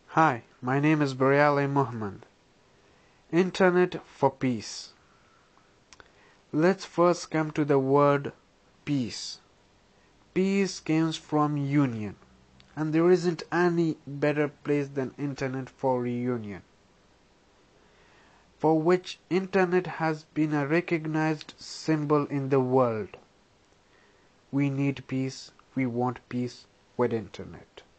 Hi, my name is Baryal Muhammad. Internet for peace. Let's first come to the word peace. Peace comes from union, and there isn't any better place than internet for reunion, for which internet has been a recognized symbol in the world. We need peace, we want peace with internet.